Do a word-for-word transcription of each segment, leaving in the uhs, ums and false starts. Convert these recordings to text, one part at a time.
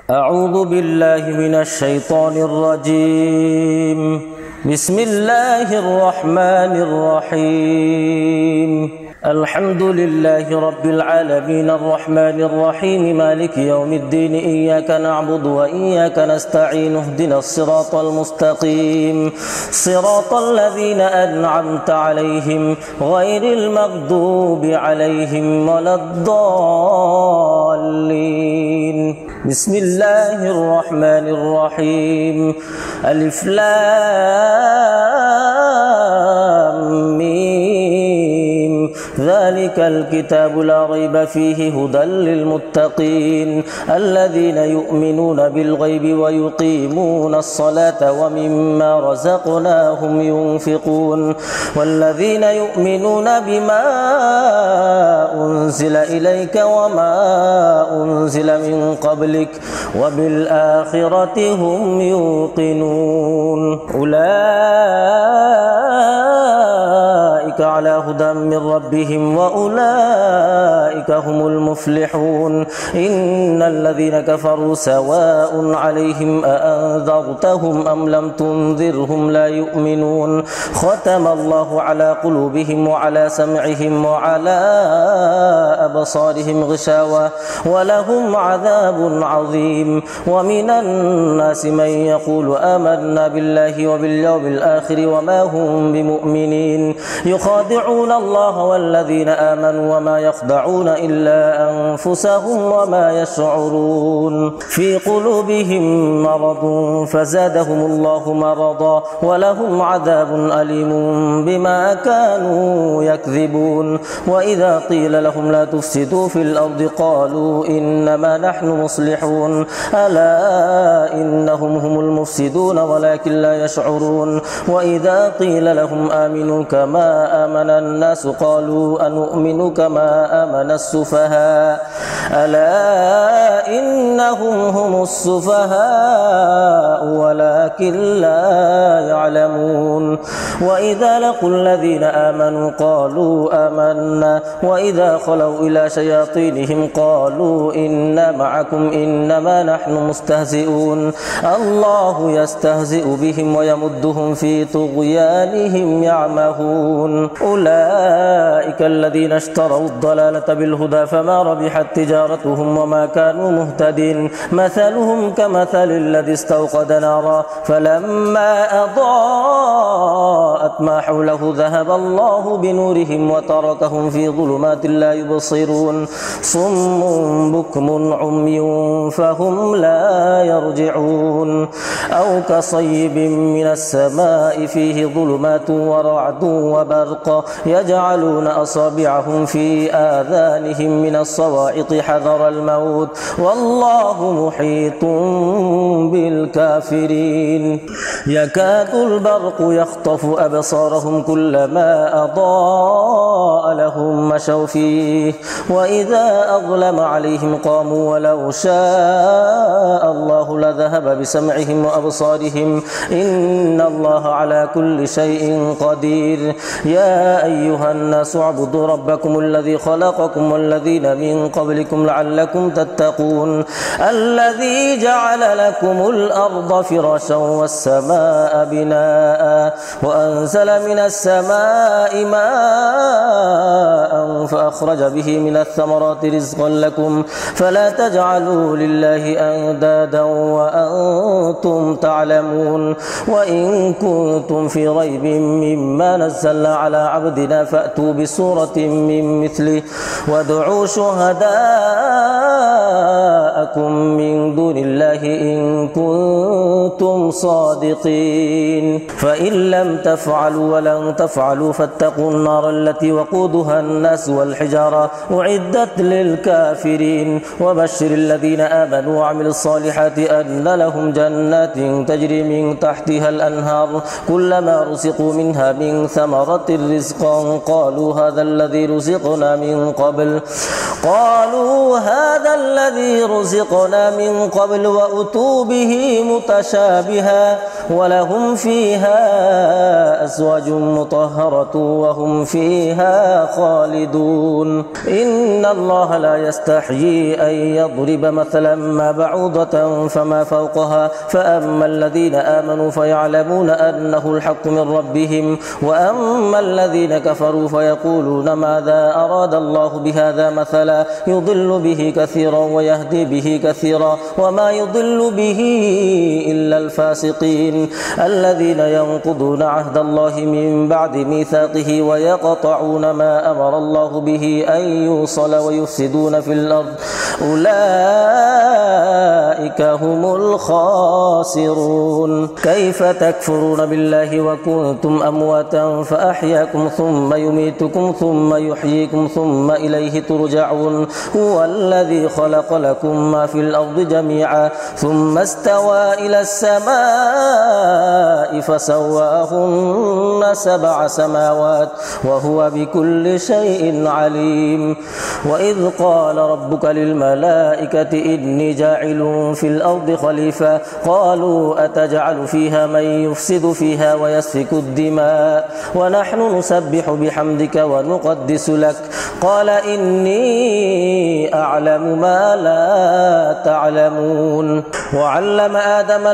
أعوذ بالله من الشيطان الرجيم. بسم الله الرحمن الرحيم. الحمد لله رب العالمين الرحمن الرحيم مالك يوم الدين. إياك نعبد وإياك نستعين. اهدنا الصراط المستقيم صراط الذين أنعمت عليهم غير المغضوب عليهم ولا الضالين. بسم الله الرحمن الرحيم. ألف لام ميم. ذلك الكتاب لا ريب فيه هدى للمتقين الذين يؤمنون بالغيب ويقيمون الصلاة ومما رزقناهم ينفقون والذين يؤمنون بما أنزل إليك وما أنزل من قبلك وبالآخرة هم يوقنون. أولئك على هدى من ربهم وأولئك هم المفلحون. إن الذين كفروا سواء عليهم أأنذرتهم أم لم تنذرهم لا يؤمنون. ختم الله على قلوبهم وعلى سمعهم وعلى أبصارهم غشاوة ولهم عذاب عظيم. ومن الناس من يقول آمنا بالله وباليوم الآخر وما هم بمؤمنين. يخادعون الله والذين آمنوا وما يخدعون إلا أنفسهم وما يشعرون. في قلوبهم مرض فزادهم الله مرضا ولهم عذاب أليم بما كانوا يكذبون. وإذا قيل لهم لا تفسدوا في الأرض قالوا إنما نحن مصلحون. ألا إنهم هم المفسدون ولكن لا يشعرون. وإذا قيل لهم آمنوا كما آمن الناس قالوا أنؤمن كما آمن السفهاء. ألا إنهم هم السفهاء ولكن لا يعلمون. وإذا لقوا الذين آمنوا قالوا آمنا وإذا خلوا إلى شياطينهم قالوا إنا معكم إنما نحن مستهزئون. الله يستهزئ بهم ويمدهم في طغيانهم يعمهون. أولئك الذين اشتروا الضلالة بالهدى فما ربحت تجارتهم وما كانوا مهتدين. مثلهم كمثل الذي استوقد نارا فلما أضاءت ما حوله ذهب الله بنورهم وتركهم في ظلمات لا يبصرون. صم بكم عمي فهم لا يرجعون. أو كصيب من السماء فيه ظلمات ورعد وبرق يجعلون أصابعهم في آذانهم من الصواعق حذر الموت والله محيط بالكافرين. يكاد البرق يخطف أبصارهم كلما أضاء لهم مشوا فيه وإذا أظلم عليهم قاموا ولو شاء الله لذهب بسمعهم وأبصارهم إن الله على كل شيء قدير. يا أيها الناس اعبدوا ربكم الذي خلقكم والذين من قبلكم لعلكم تتقون. الذي جعل لكم الأرض فراشا والسماء بناء وأنزل من السماء ماء فأخرج به من الثمرات رزقا لكم فلا تجعلوا لله أندادا وأنتم تعلمون. وإن كنتم في ريب مما نزلنا على عبدنا فأتوا بسورة من مثله وادعوا شهداءكم من دون الله إن كنتم صادقين. فإن لم تفعلوا ولن تفعلوا فاتقوا النار التي وقودها الناس والحجارة أعدت للكافرين. وبشر الذين آمنوا وعملوا الصالحات أن لهم جنات تجري من تحتها الأنهار كلما رزقوا منها من ثمرة رزقا قالوا هذا الذي رزقنا من قبل قالوا هذا الذي رزقنا من قبل وأتوا به متشابها ولهم فيها أزواج مطهرة وهم فيها خالدون إن الله لا يستحيي أن يضرب مثلا ما بعوضة فما فوقها فأما الذين آمنوا فيعلمون أنه الحق من ربهم وأما الذين كفروا فيقولون ماذا أراد الله بهذا مثلا يضل به كثيرا ويهدي به كثيرا وما يضل به إلا الفاسقين الذين ينقضون عهد الله من بعد ميثاقه ويقطعون ما أمر الله به أن يوصل ويفسدون في الأرض أولئك هم الخاسرون كيف تكفرون بالله وكنتم أمواتا فأحياكم ثم يميتكم ثم يحييكم ثم إليه ترجعون هو الذي خلق لكم ما في الأرض جميعا ثم استوى إلى السماء فسواهن سبع سماوات وهو بكل شيء عليم وإذ قال ربك للملائكة إني جاعل في الأرض خليفة قالوا أتجعل فيها من يفسد فيها ويسفك الدماء ونحن نسبح بحمدك ونقدس لك قال إني أعلم ما لا تعلمون وعلم آدم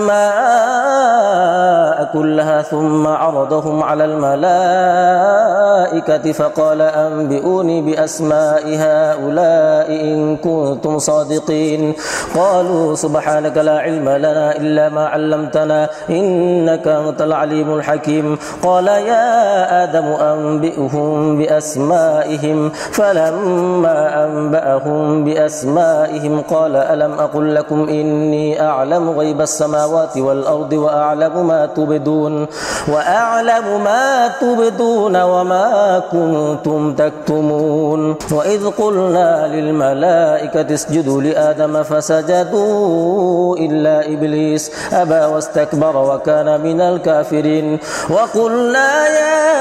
الأسماء كلها ثم عرضهم على الملائكة فقال أنبئوني بأسماء هؤلاء إن كنتم صادقين قالوا سبحانك لا علم لنا إلا ما علمتنا إنك أنت العليم الحكيم قال يا آدم أنبئهم بأسمائهم فلما أنبأهم بأسمائهم قال ألم أقل لكم إني أعلم غيب السماوات والأرض وأعلم ما تبدون وأعلم ما تبدون وما كنتم تكتمون وإذ قلنا للملائكة اسجدوا لآدم فسجدوا إلا إبليس أبى واستكبر وكان من الكافرين وقلنا يا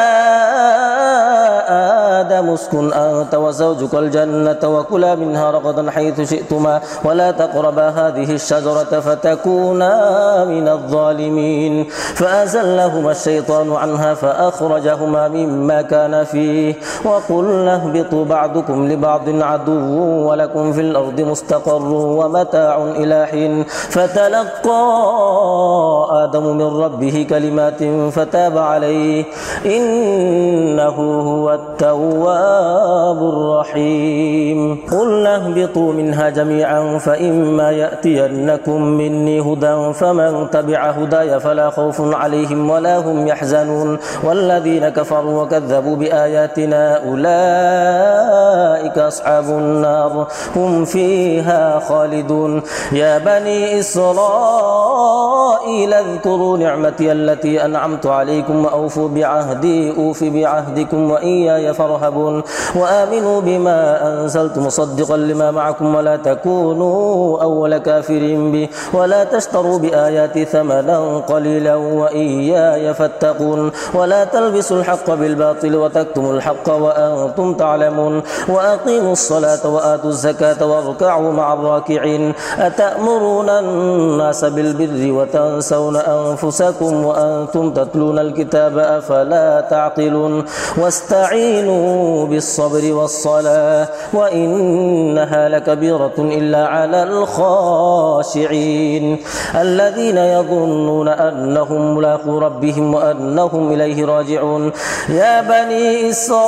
آدم اسكن أنت وزوجك الجنة وكلا منها رغدا حيث شئتما ولا تقربا هذه الشجرة فتكونا من الظالمين فأزلهما الشيطان عنها فأخرجهما مما كان فيه وقلنا اهبطوا بعضكم لبعض عدو ولكم في الأرض مستقر ومتاع إلى حين فتلقى آدم من ربه كلمات فتاب عليه إنه هو التواب الرحيم قلنا اهبطوا منها جميعا فإما يأتينكم مني هدى فمن تبع هداي فلا خوف عليهم ولا هم يحزنون والذين كفروا وكذبوا بآياتنا أولئك أصحاب النار هم فيها خالدون يا بني إسرائيل اذكروا نعمتي التي أنعمت عليكم وأوفوا بعهدي أوف بعهدكم وإياي فارهبون وآمنوا بما أنزلت مصدقا لما معكم ولا تكونوا أول كافر به ولا تشتروا بآياتي ثمنا قليلا وإياي فاتقون ولا تلبسوا الحق بالباطل وتكتموا الحق وأنتم تعلمون وأقيموا الصلاة وآتوا الزكاة واركعوا مع الراكعين أتأمرون الناس بالبر وتنسون أنفسكم وأنتم تتلون الكتاب أفلا تعقلون واستعينوا بالصبر والصلاة وإنها لكبيرة إلا على الخاشعين الذين يظنون أنهم ملاقو ربهم وأنهم إليه راجعون يا بني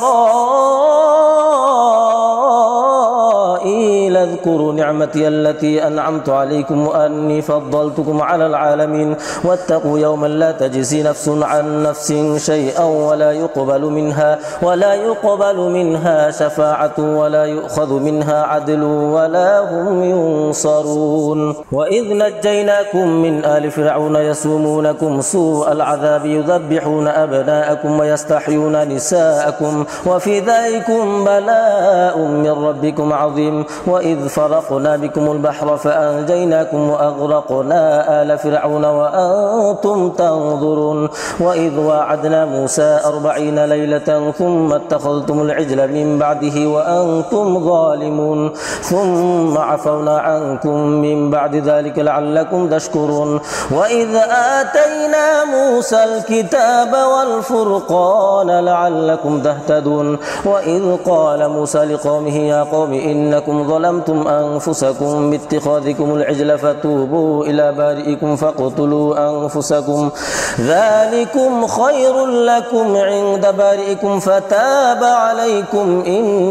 إسرائيل اذكروا نعمتي التي أنعمت عليكم وأني فضلتكم على العالمين واتقوا يوما لا تجزي نفس عن نفس شيئا ولا يقبل منها ولا يقبل منها شفاعة ولا يؤخذ منها عدل ولا هم ينصرون وإذ نجيناكم من آل فرعون يسومونكم سوء العذاب يذبحون أبناءكم ويستحيون نساءكم وفي ذلكم بلاء من ربكم عظيم وإذ وإذ فرقنا بكم البحر فأنجيناكم وأغرقنا آل فرعون وأنتم تنظرون وإذ واعدنا موسى أربعين ليلة ثم اتخذتم العجل من بعده وأنتم ظالمون ثم عفونا عنكم من بعد ذلك لعلكم تشكرون وإذ آتينا موسى الكتاب والفرقان لعلكم تهتدون وإذ قال موسى لقومه يا قوم إنكم ظلمتم أنفسكم باتخاذكم العجل فتوبوا إلى بارئكم فاقتلوا أنفسكم ذلكم خير لكم عند بارئكم فتاب عليكم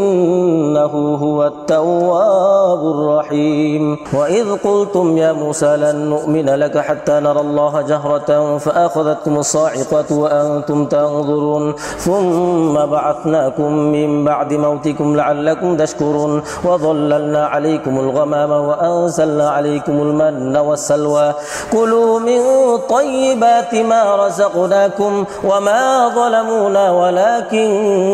إنه هو التواب الرحيم وإذ قلتم يا موسى لن نؤمن لك حتى نرى الله جهرة فأخذتكم الصاعقة وأنتم تنظرون ثم بعثناكم من بعد موتكم لعلكم تشكرون وظللنا عليكم الغمام وأنزلنا عليكم المن والسلوى كلوا من طيبات ما رزقناكم وما ظلمونا ولكن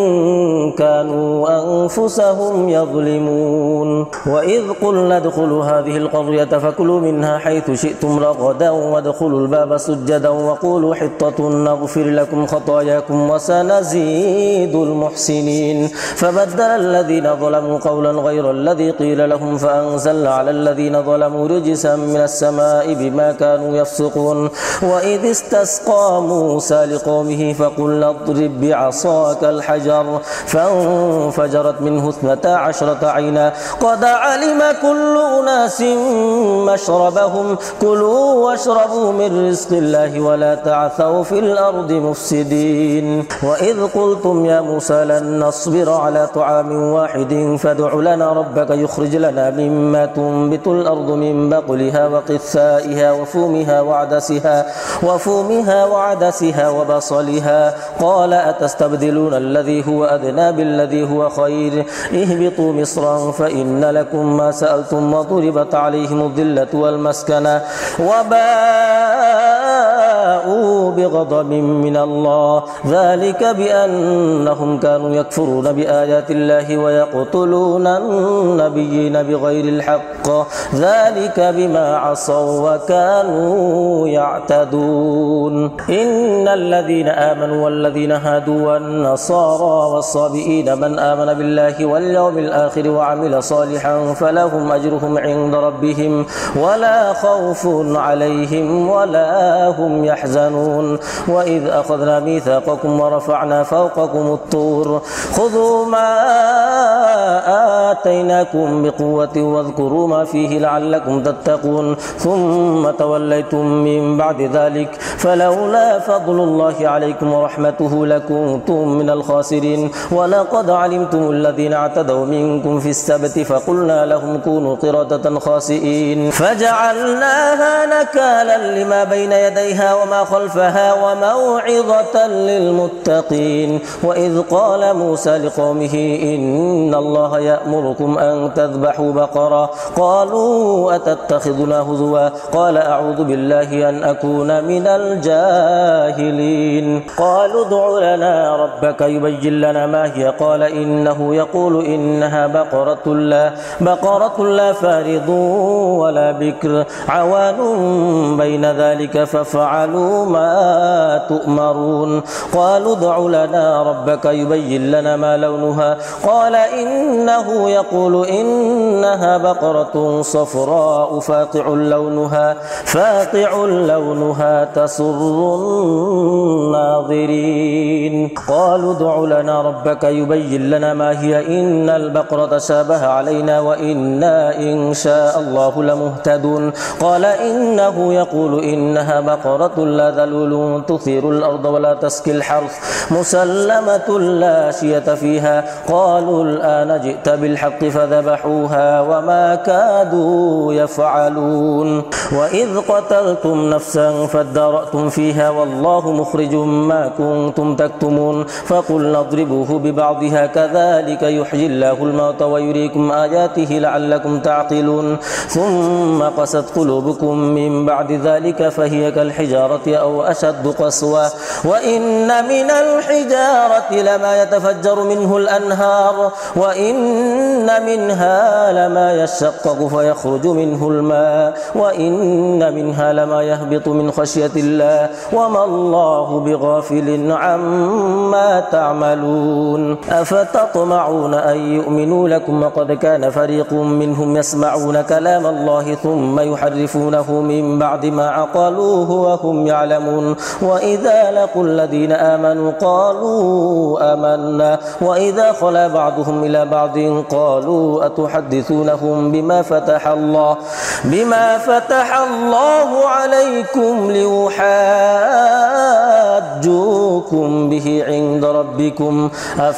كانوا أنفسهم يظلمون وإذ قلنا ادخلوا هذه القرية فكلوا منها حيث شئتم رغدا وادخلوا الباب سجدا وقولوا حطة نغفر لكم خطاياكم وسنزيد المحسنين فبدل الذين ظلموا قولا غير الذي قيل لهم فأنزلنا على الذين ظلموا رجسا من السماء بما كانوا يفسقون وإذ استسقى موسى لقومه فقلنا اضرب بعصاك الحجر فانفجرت منه اثنتا عشرة عينا قد علم كل أناس مشربهم كلوا واشربوا من رزق الله ولا تعثوا في الأرض مفسدين وإذ قلتم يا موسى لن نصبر على طعام واحد فادع لنا ربك يخرج لنا مما تنبت الأرض من بقلها وقثائها وفومها وعدسها وفومها وعدسها وبصلها قال أتستبدلون الذي هو أدنى بالذي هو خير اهبطوا مصرا فإن لكم ما سألتم وضربت عليهم الذلة والمسكنة وباءوا بغضب من الله ذلك بأنهم كانوا يكفرون بآيات الله ويقتلون النبيين بغير الحق ذلك بما عصوا وكانوا يعتدون إن الذين آمنوا والذين هادوا والنصارى والصابئين من آمن بالله واليوم الآخر وعمل صالحا فلهم أجرهم عند ربهم ولا خوف عليهم ولا هم يحزنون وإذ أخذنا ميثاقكم ورفعنا فوقكم الطور خذوا ما آتيناكم بقوة واذكروا ما فيه لعلكم تتقون ثم توليتم من بعد ذلك فلولا فضل الله عليكم ورحمته لكنتم من الخاسرين ولقد علمتم الذين اعتدوا منكم في السبت فقلنا لهم كونوا قردة خاسئين فجعلناها نكالا لما بين يديها وما خلفها وموعظة للمتقين وإذ قال موسى لقومه إن الله يأمركم أن تذبحوا بقرة قالوا أتتخذنا هزوا قال أعوذ بالله أن أكون من الجاهلين قالوا ادع لنا ربك يبين لنا ما هي قال إنه يقول إنها بقرة لا بقرة لا فارض ولا بكر عوان بين ذلك ففعلوا ما تؤمرون قالوا ادع لنا ربك يبين لنا ما لونها قال إنه يقول إنها بقرة صفراء فاقع لونها فاقع لونها تسر الناظرين قالوا ادع لنا ربك يبين لنا ما هي إن البقرة شابه علينا وإنا إن شاء الله لمهتدون قال إنه يقول إنها بقرة لا ذلول تثير الأرض ولا تسقي الحرث مسلمة لا شية فيها قالوا الآن جئت بالحق فذبحوها وما كادوا يفعلون وإذ قتلتم نفسا فادارأتم فيها والله مخرج ما كنتم تكتمون فقلنا اضربوه ببعضها كذلك يحيي الله الموتى ويريكم آياته لعلكم تعقلون ثم قست قلوبكم من بعد ذلك فهي كالحجارة أو أشد أشد قسوة وإن من الحجارة لما يتفجر منه الأنهار وإن منها لما يشقق فيخرج منه الماء وإن منها لما يهبط من خشية الله وما الله بغافل عما تعملون أفتطمعون أن يؤمنوا لكم وقد كان فريق منهم يسمعون كلام الله ثم يحرفونه من بعد ما عقلوه وهم يعلمون وإذا لقوا الذين آمنوا قالوا آمنا وإذا خلا بعضهم إلى بعض قالوا أتحدثونهم بما فتح الله بما فتح الله عليكم ليحاجوكم به عند ربكم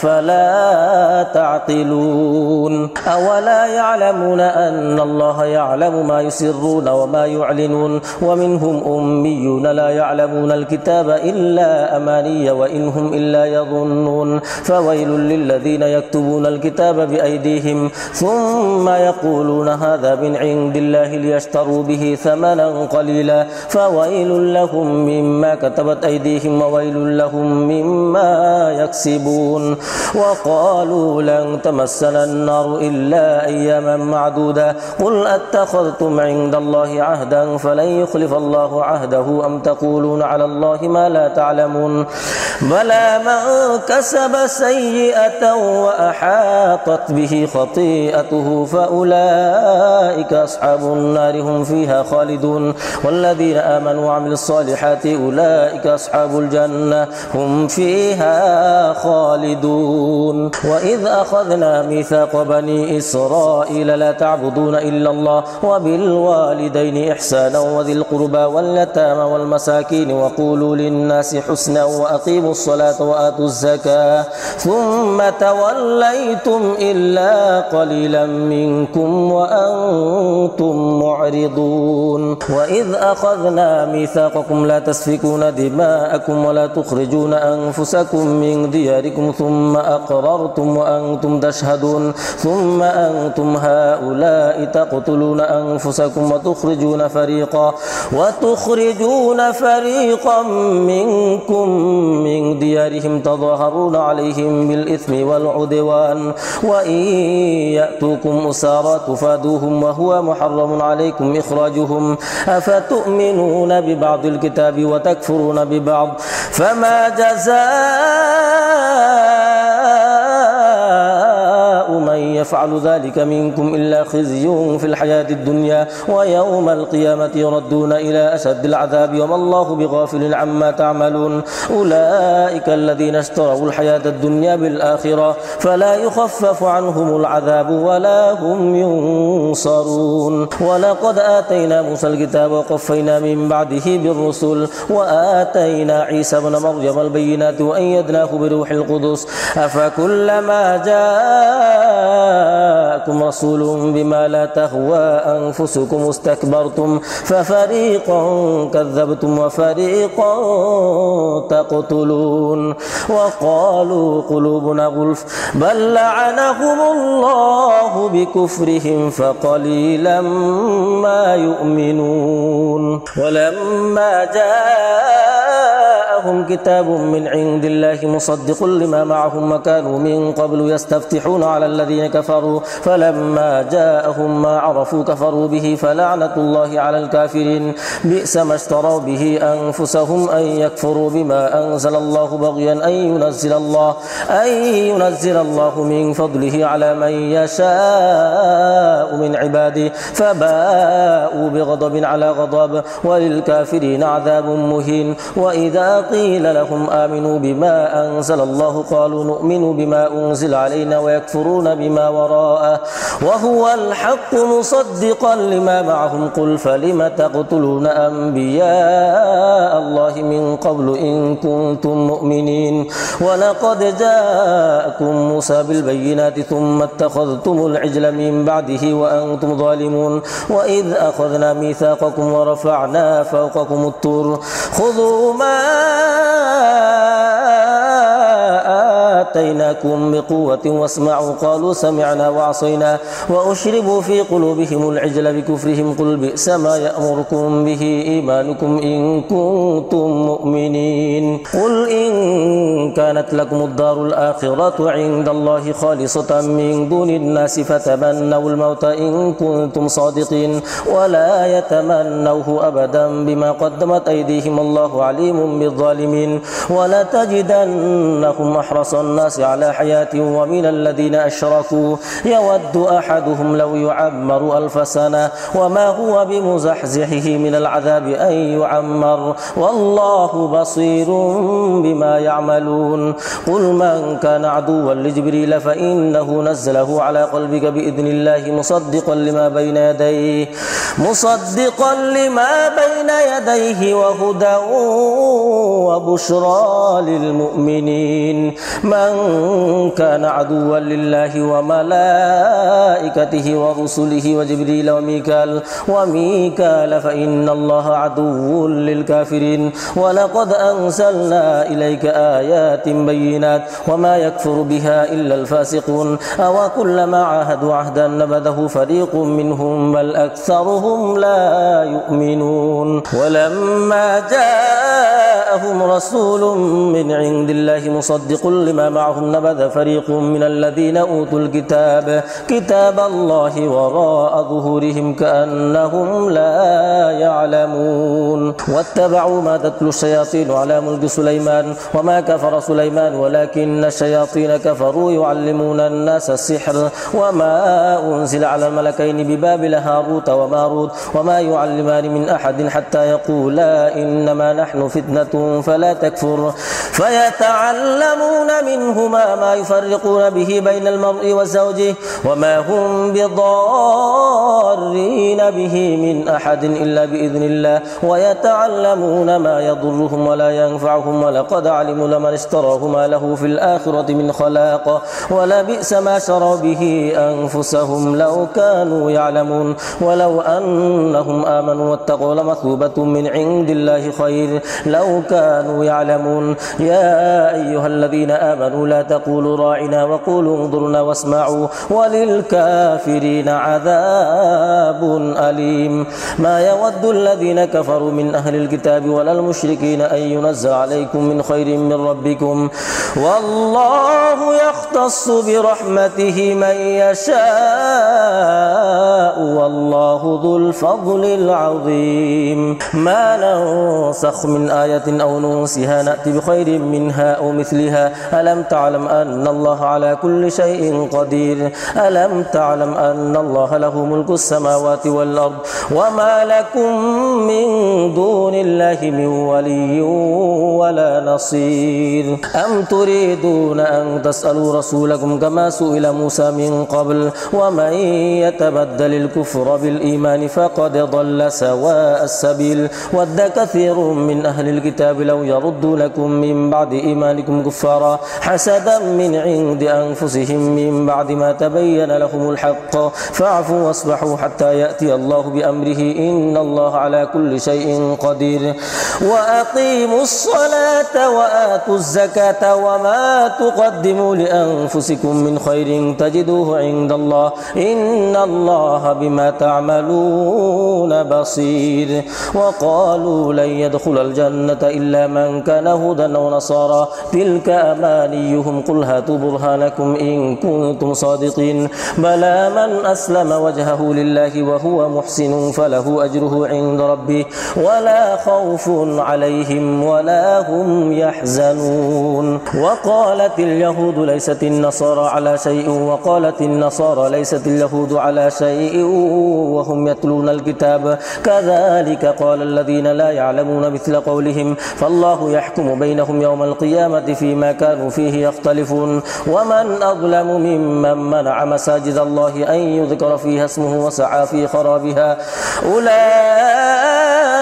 أفلا تعقلون أولا يعلمون أن الله يعلم ما يسرون وما يعلنون ومنهم أميون لا يعلمون الكتاب إلا أماني وإن هم إلا يظنون فويل للذين يكتبون الكتاب بأيديهم ثم يقولون هذا من عند الله ليشتروا به ثمنا قليلا فويل لهم مما كتبت أيديهم وويل لهم مما يكسبون وقالوا لن تمسنا النار إلا أياما معدودة قل أتخذتم عند الله عهدا فلن يخلف الله عهده أم تقولون على الله ما لا تعلمون بلى من كسب سيئة وأحاطت به خطيئته فأولئك أصحاب النار هم فيها خالدون والذين آمنوا وعملوا الصالحات أولئك أصحاب الجنة هم فيها خالدون وإذ أخذنا ميثاق بني إسرائيل لا تعبدون إلا الله وبالوالدين إحسانا وذي القربى واليتامى والمساكين وقولوا للناس حسنا وأقيموا الصلاة وآتوا الزكاة ثم توليتم إلا قليلا منكم وأنتم معرضون وإذ أخذنا ميثاقكم لا تسفكون دماءكم ولا تخرجون أنفسكم من دياركم ثم أقررتم وأنتم تشهدون ثم أنتم هؤلاء تقتلون أنفسكم وتخرجون فريقا وتخرجون فريقا منكم من ديارهم تظاهرون عليهم بالإثم والعدوان وإن يأتوكم أسارى تفادوهم وهو محرم عليكم إخراجهم أفتؤمنون ببعض الكتاب وتكفرون ببعض فما جزاء من يفعل ذلك منكم إلا خزي في الحياة الدنيا ويوم القيامة يردون إلى أشد العذاب وما الله بغافل عما تعملون أولئك الذين اشتروا الحياة الدنيا بالآخرة فلا يخفف عنهم العذاب ولا هم ينصرون ولقد آتينا موسى الكتاب وقفينا من بعده بالرسل وآتينا عيسى ابن مريم البينات وأيدناه بروح القدس أفكلما جاءكم رسول بما لا تهوى أنفسكم استكبرتم ففريقا كذبتم وفريقا تقتلون وقالوا قلوبنا غلف بل لعنهم الله بكفرهم فقليلا ما يؤمنون ولما جاءهم كتاب من عند الله مصدق لما معهم وكانوا من قبل يستفتحون على الذين كفروا فلما جاءهم ما عرفوا كفروا به فلعنة الله على الكافرين بئس ما اشتروا به أنفسهم أن يكفروا بما أنزل الله بغيا أن ينزل الله أن ينزل الله من فضله على من يشاء من عباده فباءوا بغضب على غضب وللكافرين عذاب مهين وإذا قيل لهم آمنوا بما أنزل الله قالوا نؤمن بما أنزل علينا ويكفرون بما وراءه وهو الحق مصدقا لما معهم قل فلم تقتلون أنبياء الله من قبل إن كنتم مؤمنين ولقد جاءكم موسى بالبينات ثم اتخذتم العجل من بعده وأنتم ظالمون وإذ أخذنا ميثاقكم ورفعنا فوقكم الطور خذوا ما آتيناكم جاءكم بقوة واسمعوا قالوا سمعنا وعصينا وأشربوا في قلوبهم العجل بكفرهم قل بئس ما يأمركم به إيمانكم إن كنتم مؤمنين قل إن كانت لكم الدار الآخرة عند الله خالصة من دون الناس فتمنوا الموت إن كنتم صادقين ولا يتمنوه أبدا بما قدمت أيديهم الله عليم بالظالمين ولتجدنهم أحرص الناس على حياة ومن الذين أشركوا يود أحدهم لو يعمر ألف سنة وما هو بمزحزحه من العذاب أن يعمر والله بصير بما يعملون قل من كان عدوا لجبريل فإنه نزله على قلبك بإذن الله مصدقا لما بين يديه مصدقا لما بين يديه وهدى وبشرى للمؤمنين من كان عدوا لله وملائكته ورسله وجبريل وميكال وميكال فإن الله عدو للكافرين ولقد أنزلنا إليك آيات بينات وما يكفر بها إلا الفاسقون أو كلما عاهدوا عهدا نبذه فريق منهم بل أكثرهم لا يؤمنون ولما جاءهم رسول من عند الله مصدق لما معهم نبذ فريق من الذين أوتوا الكتاب كتاب الله وراء ظهورهم كأنهم لا يعلمون واتبعوا ما تتلو الشياطين على ملك سليمان وما كفر سليمان ولكن الشياطين كفروا يعلمون الناس السحر وما أنزل على الملكين ببابل هاروت وماروت وما يعلمان من أحد حتى يقولا إنما نحن فتنة فلا تكفر فيتعلمون منهما ما يفرقون به بين المرء وزوجه وما هم بضارين به من أحد إلا بإذن الله ويتعلمون ما يضرهم ولا ينفعهم ولقد علموا لمن اشتراه ما له في الآخرة من خلاق ولبئس ما شروا به أنفسهم لو كانوا يعلمون ولو أنهم آمنوا واتقوا لمثوبة من عند الله خير لو كانوا يعلمون يا أيها الذين آمنوا لا تقولوا راعنا وقولوا انظرنا واسمعوا وللكافرين عذاب أليم ما يود الذين كفروا من أهل الكتاب ولا المشركين أن ينزل عليكم من خير من ربكم والله يختص برحمته من يشاء والله ذو الفضل العظيم ما ننسخ من آية أو ننسها نأتي بخير منها أو مثلها ألم تعلم أن الله على كل شيء قدير ألم تعلم أن الله له ملك السماوات والأرض وما لكم من دون الله من ولي ولا نصير أم تريدون أن تسألوا رسولكم كما سئل موسى من قبل ومن يتبدل الكفر بالإيمان فقد ضل سواء السبيل ود كثير من أهل الكتاب لو يردونكم من بعد إيمانكم كفارا حسدا من عند أنفسهم من بعد ما تبين لهم الحق فاعفوا واصبحوا حتى يأتي الله بأمره إن الله على كل شيء قدير وأقيموا الصلاة وآتوا الزكاة وما تقدموا لأنفسكم من خير تجدوه عند الله إن الله بما تعملون بصير وقالوا لن يدخل الجنة إلا من كان هودا أو نصارى تلك أمانيهم قل هاتوا برهانكم إن كنتم صادقين بلى من أسلم وجهه لله وهو محسن فله أجره عند ربه ولا خوف عليهم ولا هم يحزنون وقالت اليهود ليست النصارى على شيء وقالت النصارى ليست اليهود على شيء وهم يتلون الكتاب كذلك قال الذين لا يعلمون مثل قولهم فالله يحكم بينهم يوم القيامة فيما كانوا فيه يختلفون ومن أظلم ممن منع مساجد الله أن يذكر فيها اسمه وسعى في خرابها أولئك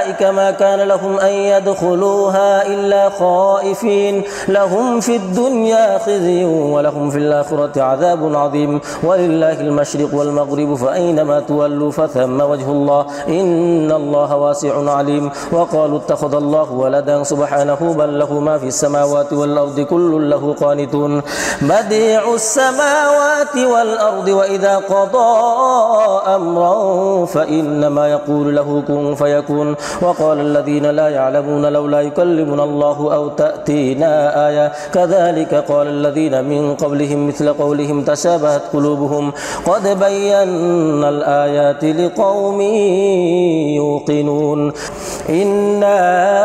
أولئك ما كان لهم أن يدخلوها إلا خائفين لهم في الدنيا خزي ولهم في الآخرة عذاب عظيم ولله المشرق والمغرب فأينما تولوا فثم وجه الله إن الله واسع عليم. وقالوا اتخذ الله ولدا سبحانه بل له ما في السماوات والأرض كل له قانتون بديع السماوات والأرض وإذا قضى أمرا فإنما يقول له كن فيكون. وقال الذين لا يعلمون لولا يكلمنا الله أو تأتينا آية كذلك قال الذين من قبلهم مثل قولهم تشابهت قلوبهم قد بينا الآيات لقوم يوقنون إنا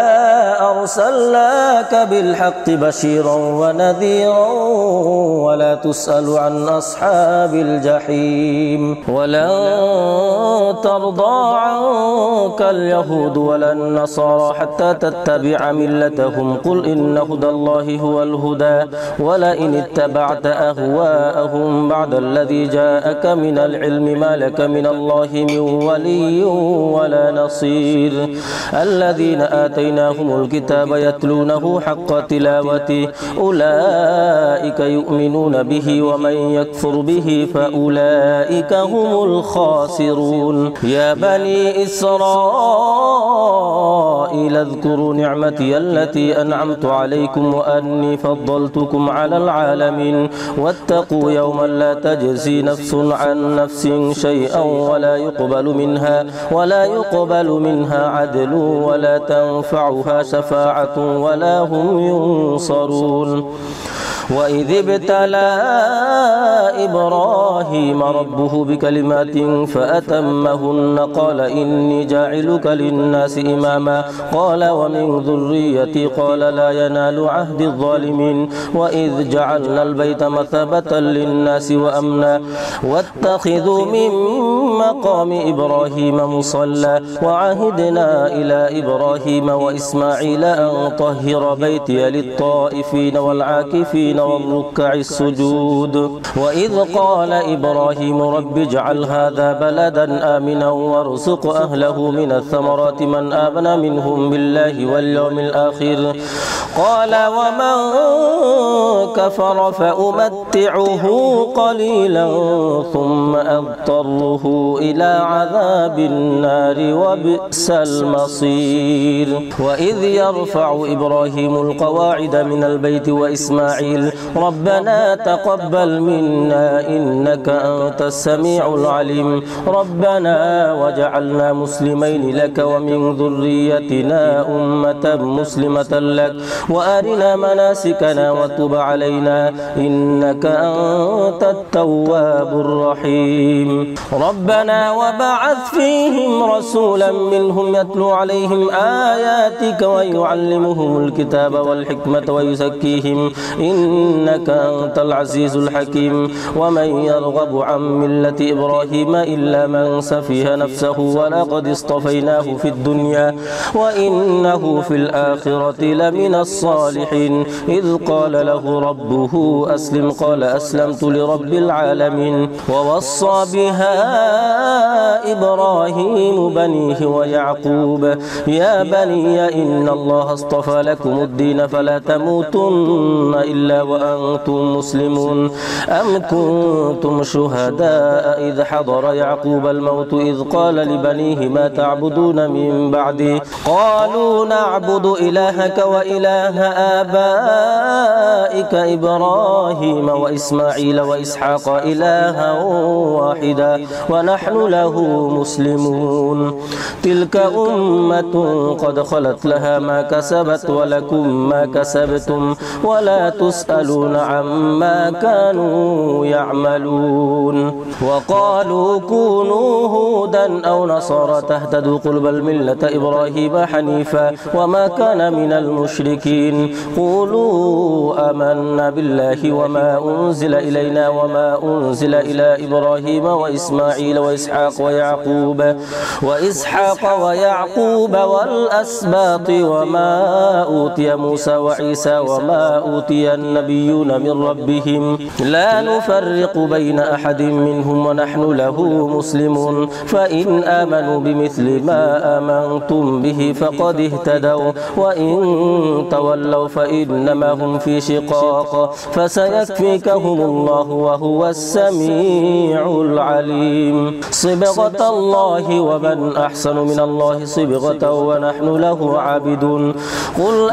أرسلناك بالحق بشيرا ونذيرا ولا تسأل عن أصحاب الجحيم ولن ترضى عنك اليهود ولا النصارى حتى تتبع ملتهم قل إن هدى الله هو الهدى ولئن اتبعت أهواءهم بعد الذي جاءك من العلم ما لك من الله من ولي ولا نصير. الذين آتيناهم الكتاب يتلونه حق تلاوته أولئك يؤمنون به ومن يكفر به فأولئك هم الخاسرون. يا بني إسرائيل اذكروا نعمتي التي أنعمت عليكم وأني فضلتكم على العالمين واتقوا يوما لا تجزي نفس عن نفس شيئا ولا يقبل منها ولا يقبل منها عدل ولا تنفعها شفاعة ولا هم ينصرون. وإذ ابتلى إبراهيم ربه بكلمات فأتمهن قال إني جاعلك للناس إماما قال ومن ذريتي قال لا ينال عهد الظالمين. وإذ جعلنا البيت مثابة للناس وأمنا واتخذوا من مقام إبراهيم مصلى وعهدنا إلى إبراهيم وإسماعيل أن طهر بيتي للطائفين والعاكفين والركع السجود. وإذ قال إبراهيم رب اجعل هذا بلدا آمنا وارزق أهله من الثمرات من آمن منهم بالله واليوم الآخر قال ومن كفر فأمتعه قليلا ثم أضطره إلى عذاب النار وبئس المصير. وإذ يرفع إبراهيم القواعد من البيت وإسماعيل ربنا تقبل منا إنك أنت السميع العليم ربنا وجعلنا مسلمين لك ومن ذريتنا أمة مسلمة لك وأرنا مناسكنا وتب علينا إنك أنت التواب الرحيم. ربنا وبعث فيهم رسولا منهم يتلو عليهم آياتك ويعلمهم الكتاب والحكمة ويزكيهم إنك أنت العزيز الحكيم. ومن يرغب عن ملة إبراهيم إلا من سفه نفسه ولقد اصطفيناه في الدنيا وإنه في الآخرة لمن الصالحين. إذ قال له ربه أسلم قال أسلمت لرب العالمين. ووصى بها إبراهيم بنيه ويعقوب يا بني إن الله اصطفى لكم الدين فلا تموتن إلا وأنتم مسلمون. أم كنتم شهداء إذ حضر يعقوب الموت إذ قال لبنيه ما تعبدون من بعدي قالوا نعبد إلهك وإله آبائك إبراهيم وإسماعيل وإسحاق إلها واحدا ونحن له مسلمون. تلك أمة قد خلت لها ما كسبت ولكم ما كسبتم ولا تسألون عما كانوا يعملون. وقالوا كونوا هودا أو نصارى تهتدوا قل بل ملة إبراهيم حنيفا وما كان من المشركين المشركين قولوا آمنا بالله وما أنزل إلينا وما أنزل إلى إبراهيم وإسماعيل وإسحاق ويعقوب وإسحاق ويعقوب والأسباط وما أوتي موسى وعيسى وما أوتي النبيون من ربهم لا نفرق بين أحد منهم ونحن له مسلمون فإن آمنوا بمثل ما آمنتم به فقد اهتدوا وإن تولوا فإنما هم في شقاق فسيكفيكهم الله وهو السميع العليم صبغة الله ومن أحسن من الله صبغة ونحن له عابدون قل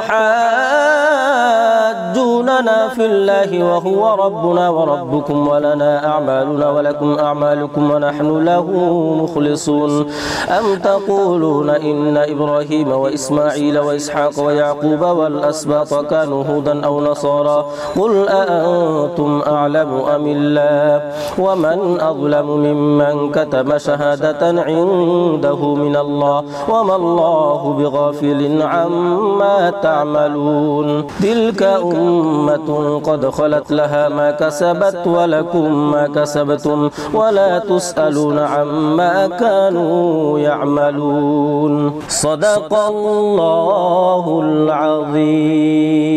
أتحاجوننا في الله وهو ربنا وربكم ولنا أعمالنا ولكم أعمالكم ونحن له مخلصون أم تقولون إن إبراهيم وإسماعيل وإسحاق ويعقوب والأسباط كانوا هودا أو نصارى قل أأنتم أعلم أم الله ومن أظلم ممن كتم شهادة عنده من الله وما الله بغافل عما تعملون تلك أمة قد خلت لها ما كسبت ولكم ما كسبتم ولا تسألون عما كانوا يعملون صدق الله العظيم.